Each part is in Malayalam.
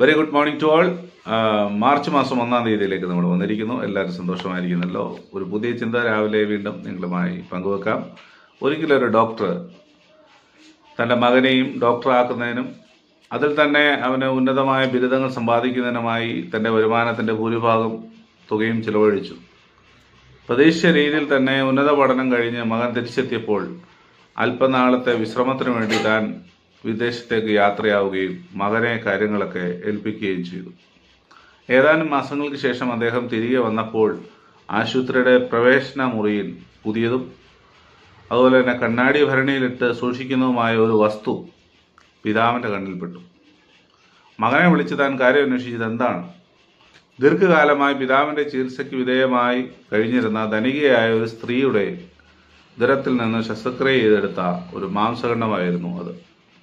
Very good morning to all. March മാസം 1-ാം തീയതിയിലേക്ക് നമ്മൾ വന്നിരിക്കുന്നു. എല്ലാവരും സന്തോഷമായിരിക്കുന്നല്ലോ. ഒരു പുതിയ ചിന്ത രാവിലെ വീണ്ടും നിങ്ങളുമായി പങ്കുവെക്കാം. ഒരിക്കലും ഒരു ഡോക്ടർ തൻ്റെ മകനെയും ഡോക്ടറാക്കുന്നതിനും അതിൽ തന്നെ അവന് ഉന്നതമായ ബിരുദങ്ങൾ സമ്പാദിക്കുന്നതിനുമായി തൻ്റെ വരുമാനത്തിൻ്റെ ഭൂരിഭാഗം തുകയും ചിലവഴിച്ചു. പ്രതീക്ഷിച്ച രീതിയിൽ തന്നെ ഉന്നത പഠനം കഴിഞ്ഞ് മകൻ തിരിച്ചെത്തിയപ്പോൾ അല്പനാളത്തെ വിശ്രമത്തിനു വേണ്ടി താൻ വിദേശത്തേക്ക് യാത്രയാവുകയും മകനെ കാര്യങ്ങളൊക്കെ ഏൽപ്പിക്കുകയും ചെയ്തു. ഏതാനും മാസങ്ങൾക്ക് ശേഷം അദ്ദേഹം തിരികെ വന്നപ്പോൾ ആശുപത്രിയുടെ പ്രവേശന മുറിയിൽ പുതിയതും അതുപോലെ തന്നെ കണ്ണാടി ഭരണിയിലിട്ട് സൂക്ഷിക്കുന്നതുമായ ഒരു വസ്തു പിതാവിൻ്റെ കണ്ണിൽപ്പെട്ടു. മകനെ വിളിച്ച് താൻ കാര്യം അന്വേഷിച്ചത് എന്താണ്? ദീർഘകാലമായി പിതാവിൻ്റെ ചികിത്സയ്ക്ക് വിധേയമായി കഴിഞ്ഞിരുന്ന ധനികയായ ഒരു സ്ത്രീയുടെ ഉദരത്തിൽ നിന്ന് ശസ്ത്രക്രിയ ചെയ്തെടുത്ത ഒരു മാംസഖണ്ഡമായിരുന്നു അത്.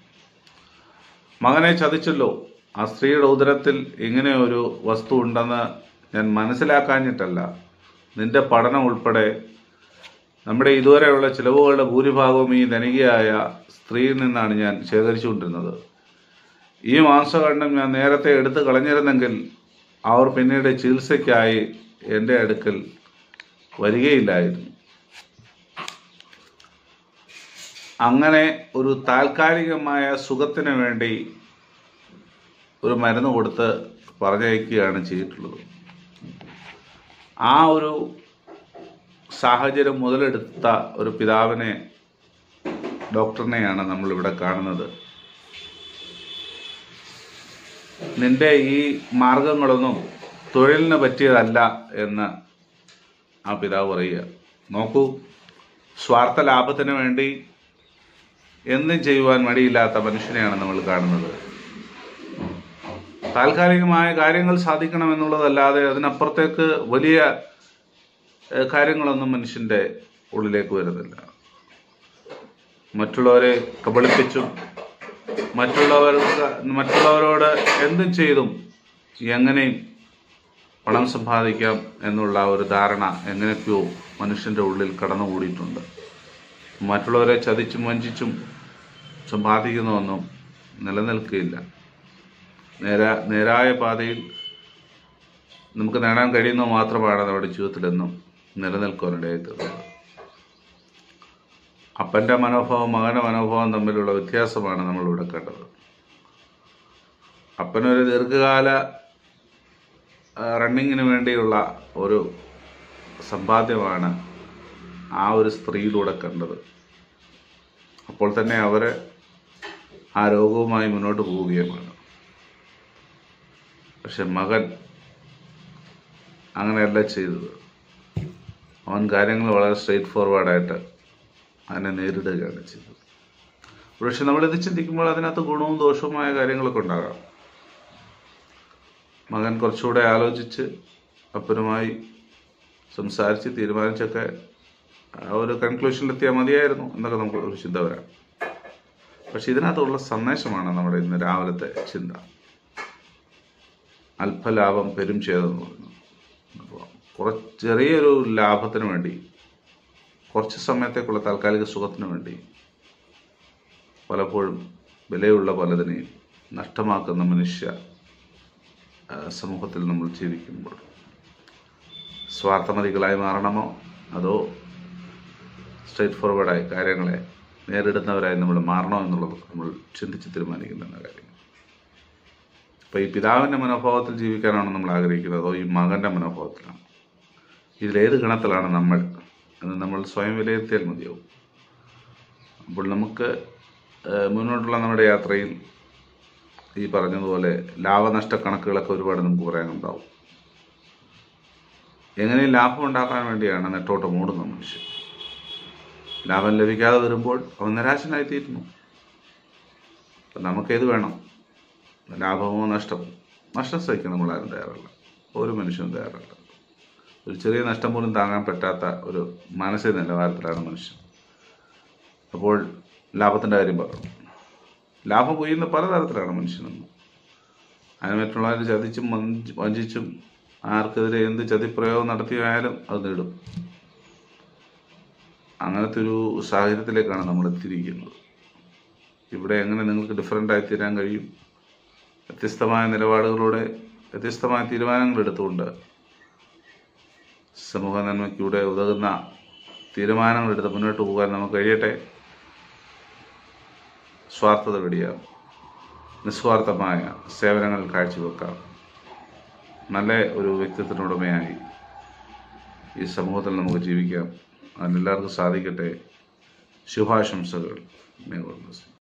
മകനെ ചതിച്ചല്ലോ. ആ സ്ത്രീയുടെ ഉദരത്തിൽ ഇങ്ങനെ ഒരു വസ്തു ഉണ്ടെന്ന് ഞാൻ മനസ്സിലാക്കാഞ്ഞിട്ടല്ല, നിന്റെ പഠനം ഉൾപ്പെടെ നമ്മുടെ ഇതുവരെയുള്ള ചിലവുകളുടെ ഭൂരിഭാഗവും ഈ ധനികയായ സ്ത്രീയിൽ നിന്നാണ് ഞാൻ ശേഖരിച്ചുകൊണ്ടിരുന്നത്. ഈ മാംസഖണ്ഡം ഞാൻ നേരത്തെ എടുത്തു കളഞ്ഞിരുന്നെങ്കിൽ അവർ പിന്നീട് ചികിത്സയ്ക്കായി എൻ്റെ അടുക്കൽ വരികയില്ലായിരുന്നു. അങ്ങനെ ഒരു താൽക്കാലികമായ സുഖത്തിന് വേണ്ടി ഒരു മരുന്ന് കൊടുത്ത് പറഞ്ഞയക്കുകയാണ് ചെയ്തിട്ടുള്ളത്. ആ ഒരു സാഹചര്യം മുതലെടുത്ത ഒരു പിതാവിനെ, ഡോക്ടറിനെയാണ് നമ്മളിവിടെ കാണുന്നത്. നിന്റെ ഈ മാർഗങ്ങളൊന്നും തൊഴിലിന് പറ്റിയതല്ല എന്ന് ആ പിതാവ് പറയുക. നോക്കൂ, സ്വാർത്ഥ ലാഭത്തിന് വേണ്ടി എന്തും ചെയ്യുവാൻ മടിയില്ലാത്ത മനുഷ്യനെയാണ് നമ്മൾ കാണുന്നത്. താൽക്കാലികമായ കാര്യങ്ങൾ സാധിക്കണമെന്നുള്ളതല്ലാതെ അതിനപ്പുറത്തേക്ക് വലിയ കാര്യങ്ങളൊന്നും മനുഷ്യൻ്റെ ഉള്ളിലേക്ക് വരുന്നില്ല. മറ്റുള്ളവരെ കബളിപ്പിച്ചും മറ്റുള്ളവരോട് എന്തും ചെയ്തും എങ്ങനെയും പണം സമ്പാദിക്കാം എന്നുള്ള ഒരു ധാരണ എങ്ങനെയൊക്കെയോ മനുഷ്യൻ്റെ ഉള്ളിൽ കടന്നുകൂടിയിട്ടുണ്ട്. മറ്റുള്ളവരെ ചതിച്ചും വഞ്ചിച്ചും സമ്പാദിക്കുന്നതൊന്നും നിലനിൽക്കുകയില്ല. നേരായ പാതയിൽ നമുക്ക് നേടാൻ കഴിയുന്നത് മാത്രമാണ് നമ്മുടെ ജീവിതത്തിലെന്നും നിലനിൽക്കാനിടയായിട്ടുള്ളത്. അപ്പൻ്റെ മനോഭാവം മകൻ്റെ മനോഭാവം തമ്മിലുള്ള വ്യത്യാസമാണ് നമ്മളിവിടെ കണ്ടത്. അപ്പനൊരു ദീർഘകാല റണ്ണിങ്ങിന് വേണ്ടിയുള്ള ഒരു സമ്പാദ്യമാണ് ആ ഒരു സ്ത്രീയിലൂടെ കണ്ടത്. അപ്പോൾ തന്നെ അവർ ആ രോഗവുമായി മുന്നോട്ട് പോവുകയുമാണ്. പക്ഷെ മകൻ അങ്ങനെയല്ല ചെയ്തത്. അവൻ കാര്യങ്ങൾ വളരെ സ്ട്രെയിറ്റ് ഫോർവേഡായിട്ട് അതിനെ നേരിടുകയാണ് ചെയ്തത്. പക്ഷെ നമ്മളിത് ചിന്തിക്കുമ്പോൾ അതിനകത്ത് ഗുണവും ദോഷവുമായ കാര്യങ്ങളൊക്കെ ഉണ്ടാകാം. മകൻ കുറച്ചുകൂടെ ആലോചിച്ച് അപ്പനുമായി സംസാരിച്ച് തീരുമാനിച്ചൊക്കെ ഒരു കൺക്ലൂഷനിലെത്തിയാൽ മതിയായിരുന്നു എന്നൊക്കെ നമുക്ക് ഒരു ചിന്ത വരാം. പക്ഷെ ഇതിനകത്തുള്ള സന്ദേശമാണ് നമ്മുടെ ഇന്ന് രാവിലത്തെ ചിന്ത. അല്പലാഭം പെരും ഛേദമെന്ന് പറയുന്നു. അപ്പോൾ ചെറിയൊരു ലാഭത്തിന് വേണ്ടി, കുറച്ച് സമയത്തേക്കുള്ള താൽക്കാലിക സുഖത്തിന് വേണ്ടി പലപ്പോഴും വിലയുള്ള പലതിനെയും നഷ്ടമാക്കുന്ന മനുഷ്യ സമൂഹത്തിൽ നമ്മൾ ജീവിക്കുമ്പോൾ സ്വാർത്ഥമതികളായി മാറണമോ അതോ സ്ട്രെയിറ്റ് ഫോർവേഡായി കാര്യങ്ങളെ നേരിടുന്നവരായി നമ്മൾ മാറണോ എന്നുള്ളത് നമ്മൾ ചിന്തിച്ച് തീരുമാനിക്കുന്ന കാര്യം. അപ്പോൾ ഈ പിതാവിൻ്റെ മനോഭാവത്തിൽ ജീവിക്കാനാണ് നമ്മൾ ആഗ്രഹിക്കുന്നത് അതോ ഈ മകൻ്റെ മനോഭാവത്തിലാണ്? ഇതിലേത് ഗണത്തിലാണ് നമ്മൾ എന്ന് നമ്മൾ സ്വയം വിലയിരുത്തിയാൽ മതിയാവും. അപ്പോൾ നമുക്ക് മുന്നോട്ടുള്ള നമ്മുടെ യാത്രയിൽ ഈ പറഞ്ഞതുപോലെ ലാഭനഷ്ട കണക്കുകളൊക്കെ ഒരുപാട് നമുക്ക് പറയാനുണ്ടാവും. എങ്ങനെ ലാഭം ഉണ്ടാക്കാൻ വേണ്ടിയാണ് നെട്ടോട്ടം ഓടുന്ന മനുഷ്യൻ. ലാഭം ലഭിക്കാതെ വരുമ്പോൾ അവൻ നിരാശനായിത്തീരുന്നു. അപ്പം നമുക്കേത് വേണം? ലാഭമോ നഷ്ടമോ? നഷ്ടം സഹിക്കാൻ നമ്മളാരും തയ്യാറല്ല. ഒരു മനുഷ്യനും തയ്യാറല്ല. ഒരു ചെറിയ നഷ്ടം പോലും താങ്ങാൻ പറ്റാത്ത ഒരു മാനസിക നിലവാരത്തിലാണ് മനുഷ്യൻ. അപ്പോൾ ലാഭത്തിൻ്റെ കാര്യം പറഞ്ഞു. ലാഭം കൊയ്യുന്ന പലതരത്തിലാണ് മനുഷ്യനെന്ന്. അതിന് മറ്റുള്ളവരെ ചതിച്ചും വഞ്ചിച്ചും ആർക്കെതിരെ എന്ത് ചതിപ്രയോഗം നടത്തിയാലും അത് നേടും. അങ്ങനത്തെ ഒരു സാഹചര്യത്തിലേക്കാണ് നമ്മൾ എത്തിയിരിക്കുന്നത്. ഇവിടെ എങ്ങനെ നിങ്ങൾക്ക് ഡിഫറൻ്റ് ആയി തീരാൻ കഴിയും? വ്യത്യസ്തമായ നിലപാടുകളോടെ വ്യത്യസ്തമായ തീരുമാനങ്ങൾ എടുത്തുകൊണ്ട് സമൂഹ നന്മയ്ക്കൂടെ ഉതകുന്ന തീരുമാനങ്ങളെടുത്ത് മുന്നോട്ട് പോകാൻ നമുക്ക് കഴിയട്ടെ. സ്വാർത്ഥത വെടിയാം, നിസ്വാർത്ഥമായ സേവനങ്ങൾ കാഴ്ചവെക്കാം. നല്ല ഒരു വ്യക്തിത്വത്തിനുടമയായി ഈ സമൂഹത്തിൽ നമുക്ക് ജീവിക്കാം. അതിനെല്ലാവർക്കും സാധിക്കട്ടെ. ശുഭാശംസകൾ.